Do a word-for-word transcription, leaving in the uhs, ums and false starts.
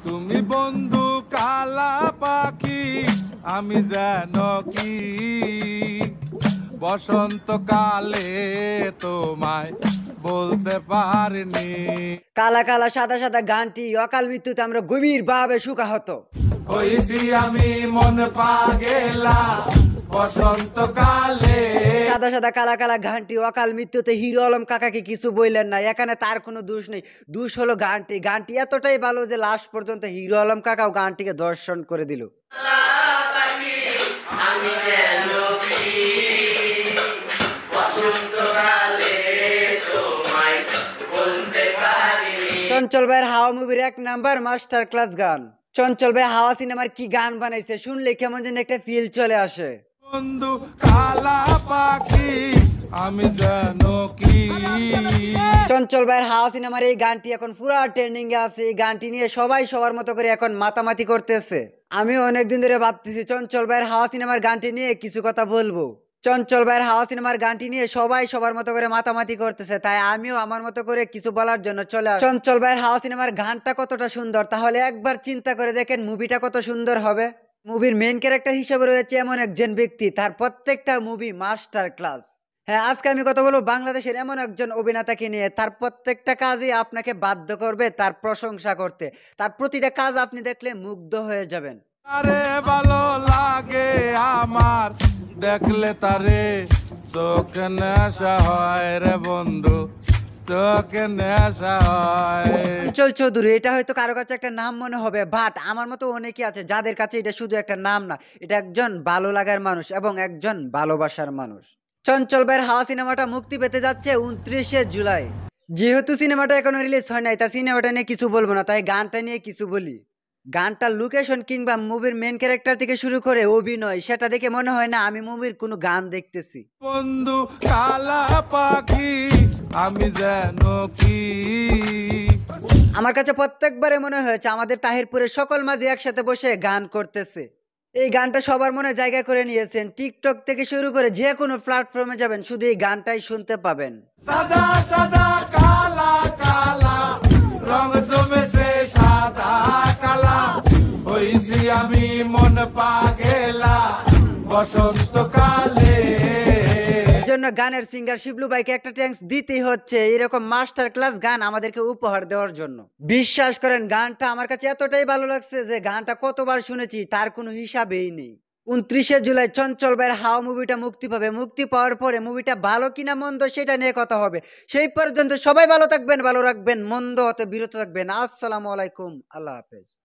তুমি বন্ধু কালা পাখি আমি যেন কি বসন্তকালে তোমায় বলতে পারিনি। কালা কালা সাদা সাদা গানটি অকাল মৃত্যুতে আমরা গভীর ভাবে শোকাহত হইছি আমি মন পাগেলা বসন্তকালে। সাদা সাদা কালা কালা গানটি অকাল মৃত্যুতে হিরো আলম কাকাকে কিছু বললেন না, এখানে তার কোনো দোষ নেই। দোষ হলো গানটি। গানটি এতটাই ভালো যে লাস্ট পর্যন্ত হিরো আলম কাকাও গানটিকে দর্শন করে দিল। চঞ্চল ভাইয়ের হাওয়া মুভির এক নাম্বার মাস্টার ক্লাস গান। চঞ্চল ভাই হাওয়া সিনেমার কি গান বানাইছে, শুনলে কেমন যেন একটা ফিল চলে আসে। বন্ধু কালা পাখি আমি যেন কি। চঞ্চল ভাইয়ের হাওয়া সিনেমার এই গানটি এখন পুরা ট্রেন্ডিং এ আছে। এই গানটি নিয়ে সবাই সবার মতো করে এখন মাতামাতি করতেছে। আমি অনেকদিন ধরে ভাবতেছি চঞ্চল ভাইয়ের হাওয়া সিনেমার গানটি নিয়ে কিছু কথা বলবো। চঞ্চল ভাইয়ের হাওয়া সিনেমার গানটি নিয়ে সবাই সবার মতো করে মাতামাতি করতেছে, তাই আমিও আমার মতো করে কিছু বলার জন্য চলে আসি। চঞ্চল ভাইয়ের হাওয়া সিনেমার গানটা কতটা সুন্দর, তাহলে একবার চিন্তা করে দেখেন মুভিটা কত সুন্দর হবে। মুভির মেইন ক্যারেক্টার হিসেবে রয়েছে এমন একজন ব্যক্তি, তার প্রত্যেকটা মুভি মাস্টার ক্লাস। হ্যাঁ, আজকে আমি কথা বলবো বাংলাদেশের এমন একজন অভিনেতাকে নিয়ে, তার প্রত্যেকটা কাজই আপনাকে বাধ্য করবে তার প্রশংসা করতে। তার প্রতিটা কাজ আপনি দেখলে মুগ্ধ হয়ে যাবেন। আরে ভালো লাগে আমার দেখলে তারে চোখে নেশা হয় রে বন্ধু, চোখে নেশা হয়। চঞ্চল চৌধুরী এটা হয়তো কারো কাছে একটা নাম মনে হবে, বাট আমার মতো অনেকে আছে যাদের কাছে এটা শুধু একটা নাম না, এটা একজন ভালো লাগার মানুষ এবং একজন ভালোবাসার মানুষ। চঞ্চল ভাইয়ের হাওয়া সিনেমাটা মুক্তি পেতে যাচ্ছে উনত্রিশে জুলাই। যেহেতু সিনেমাটা এখনো রিলিজ হয় নাই, তাই সিনেমাটা নিয়ে কিছু বলবো না, তাই গানটা নিয়ে কিছু বলি। গানটার লোকেশন কিংবা মুভির মেন ক্যারেক্টার থেকে শুরু করে অভিনয়, সেটা দেখে মনে হয় না আমি মুভির কোনো গান দেখতেছি। বন্ধু কালা পাখি আমি যেন কি। আমার কাছে প্রত্যেকবারে মনে হয়েছে আমাদের তাহিরপুরের সকল মাঝি একসাথে বসে গান করতেছে। এই গানটা সবার মনে জায়গা করে নিয়েছেন। টিকটক থেকে শুরু করে যে কোনো প্ল্যাটফর্মে যাবেন শুধু এই গানটাই শুনতে পাবেন। সাদা সাদা কালা কালা রং জমেছে সাদা কালা, হইছি আমি মন পাগেলা বসন্তকালে। জন্য গানের সিঙ্গার শিবলু ভাইকে একটা ট্যাঙ্কস দিতেই হচ্ছে, এরকম মাস্টার ক্লাস গান আমাদেরকে উপহার দেওয়ার জন্য। বিশ্বাস করেন গানটা আমার কাছে এতটাই ভালো লাগছে যে গানটা কতবার শুনেছি তার কোনো হিসাবেই নেই। উনত্রিশে জুলাই চঞ্চল ভাইয়ের হাওয়া মুভিটা মুক্তি পাবে। মুক্তি পাওয়ার পরে মুভিটা ভালো কিনা মন্দ সেটা নিয়ে কথা হবে। সেই পর্যন্ত সবাই ভালো থাকবেন, ভালো রাখবেন, মন্দ হতে বিরত থাকবেন। আসসালামু আলাইকুম, আল্লাহ হাফেজ।